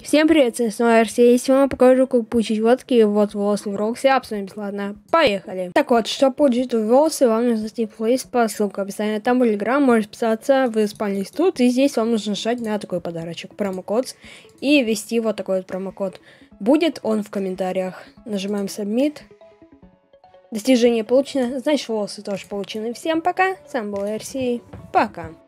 Всем привет, с вами Арсений. Я сегодня покажу, как получить вот такие вот волосы в Роблоксе. Абсолютно бесплатно. Поехали. Так вот, чтобы получить волосы, вам нужно зайти в плейлист по ссылке в описании. Там в Telegram можете подписаться, вы спальник тут. И здесь вам нужно нажать на такой подарочек, промокод. И ввести вот такой вот промокод. Будет он в комментариях. Нажимаем Submit. Достижение получено, значит волосы тоже получены. Всем пока, с вами был Арсений. Пока.